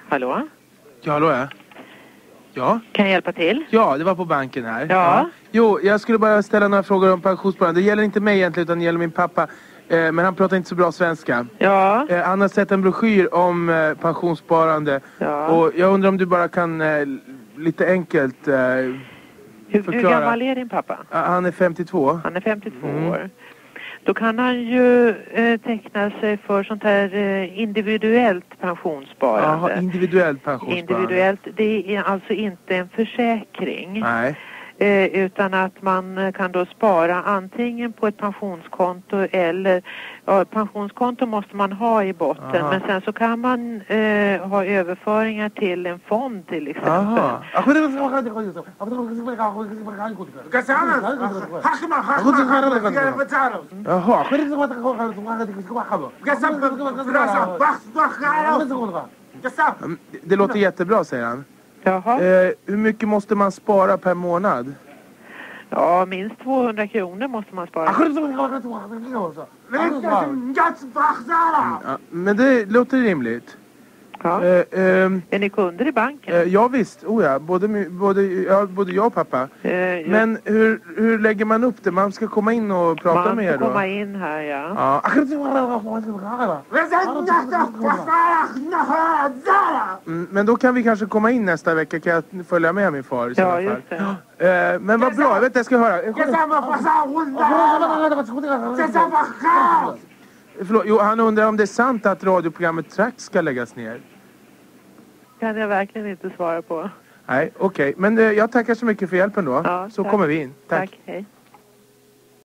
Hallå? Ja, hallå ja. Ja? Kan jag hjälpa till? Ja, det var på banken här. Ja. Jo, jag skulle bara ställa några frågor om pensionssparande. Det gäller inte mig egentligen utan det gäller min pappa. Men han pratar inte så bra svenska. Ja. Han har sett en broschyr om pensionssparande. Ja. Och jag undrar om du bara kan lite enkelt Hur gammal är din pappa? Han är 52. Han är 52 år. Då kan han ju teckna sig för sånt här individuellt pensionssparande. Jaha, individuellt pensionssparande. Individuellt, det är alltså inte en försäkring. Nej. Utan att man kan då spara antingen på ett pensionskonto eller pensionskonto måste man ha i botten. Men sen så kan man ha överföringar till en fond till exempel. Det låter jättebra, säger han. Jaha. Hur mycket måste man spara per månad? Ja, minst 200 kronor måste man spara. Men det låter rimligt. Ja. Är ni kunder i banken? Ja visst, både jag och pappa. Men hur lägger man upp det? Man ska komma in och prata med er då? Man ska komma in här, ja. Men då kan vi kanske komma in nästa vecka. Kan jag följa med min far i så fall? Just det. Men vad bra, jag vet jag ska höra. Förlåt, jo, han undrar om det är sant att radioprogrammet Trax ska läggas ner. Kan jag verkligen inte svara på. Nej, okej. Men jag tackar så mycket för hjälpen då. Ja, så tack. kommer vi in. Tack, hej.